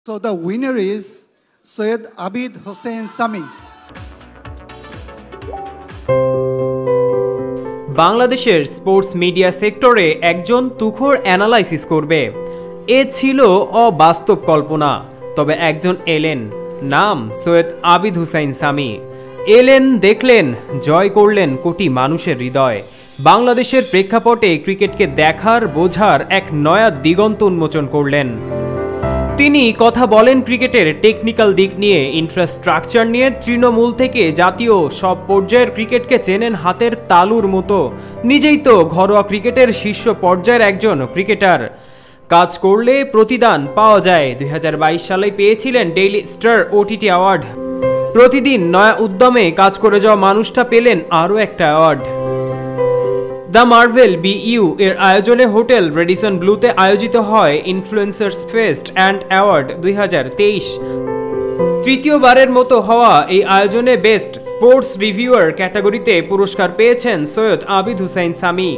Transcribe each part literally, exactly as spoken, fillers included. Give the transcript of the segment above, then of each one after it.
So the winner is Syed Abid Hussain Sami. বাংলাদেশের sports media সেক্টরে একজন তুখোড় analysis করবে, এ ছিল অবাস্তব কল্পনা। তবে একজন এলেন, নাম সৈয়দ আবিদ হুসাইন সামি। এলেন, দেখলেন, জয় করলেন কোটি মানুষের হৃদয়। বাংলাদেশের প্রেক্ষাপটে ক্রিকেটকে দেখার বোঝার এক নয়া দিগন্ত উন্মোচন করলেন। তিনি কথা বলেন ক্রিকেটের টেকনিক্যাল দিক নিয়ে, ইনফ্রাস্ট্রাকচার নিয়ে, তৃণমূল থেকে জাতীয় সব পর্যায়ের ক্রিকেটকে চেনেন হাতের তালুর মতো। নিজেই তো ঘরোয়া ক্রিকেটের শীর্ষ পর্যায়ের একজন ক্রিকেটার। কাজ করলে প্রতিদান পাওয়া যায়। দুই হাজার বাইশ সালে পেয়েছিলেন ডেইলি স্টার ওটিটি অ্যাওয়ার্ড। প্রতিদিন নয়া উদ্যমে কাজ করে যাওয়া মানুষটা পেলেন আরও একটা অ্যাওয়ার্ড। দ্য মার্ভেল বিইউ এর আয়োজনে হোটেল রেডিসন ব্লুতে আয়োজিত হয় ইনফ্লুয়েন্সার্স ফেস্ট অ্যান্ড অ্যাওয়ার্ড দুই হাজার তেইশ। তৃতীয়বারের মতো হওয়া এই আয়োজনে বেস্ট স্পোর্টস রিভিউয়ার ক্যাটাগরিতে পুরস্কার পেয়েছেন সৈয়দ আবিদ হুসাইন সামি।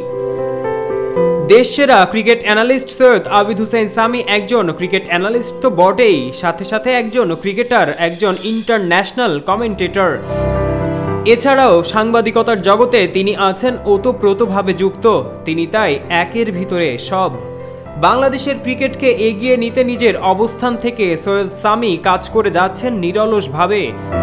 দেশসেরা ক্রিকেট অ্যানালিস্ট সৈয়দ আবিদ হুসাইন সামি একজন ক্রিকেট অ্যানালিস্ট তো বটেই, সাথে সাথে একজন ক্রিকেটার, একজন ইন্টারন্যাশনাল কমেন্টেটর। এছাড়াও সাংবাদিকতার জগতে তিনি আছেন ওতপ্রোতভাবে যুক্ত। তিনি তাই একের ভিতরে সব। বাংলাদেশের ক্রিকেটকে এগিয়ে নিতে নিজের অবস্থান থেকে সৈয়দ সামি কাজ করে যাচ্ছেন নিরলসভাবে।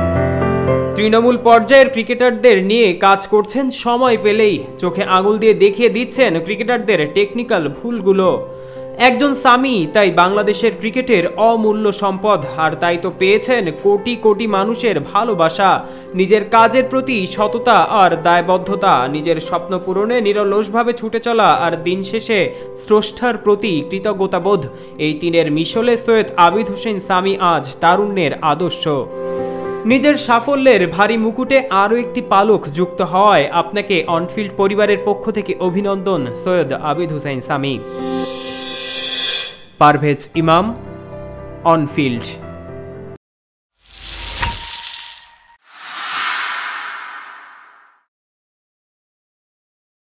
তৃণমূল পর্যায়ের ক্রিকেটারদের নিয়ে কাজ করছেন সময় পেলেই, চোখে আঙুল দিয়ে দেখিয়ে দিচ্ছেন ক্রিকেটারদের টেকনিক্যাল ভুলগুলো। একজন সামি তাই বাংলাদেশের ক্রিকেটের অমূল্য সম্পদ, আর তাই তো পেয়েছেন কোটি কোটি মানুষের ভালোবাসা। নিজের কাজের প্রতি সততা আর দায়বদ্ধতা, নিজের স্বপ্ন পূরণে নিরলসভাবে ছুটে চলা, আর দিন শেষে স্রষ্টার প্রতি কৃতজ্ঞতাবোধ, এই তিনের মিশলে সৈয়দ আবিদ হুসাইন সামি আজ তারুণ্যের আদর্শ। নিজের সাফল্যের ভারী মুকুটে আরও একটি পালক যুক্ত হওয়ায় আপনাকে অনফিল্ড পরিবারের পক্ষ থেকে অভিনন্দন সৈয়দ আবিদ হুসাইন সামি। পারভেজ ইমাম, অনফিল্ড।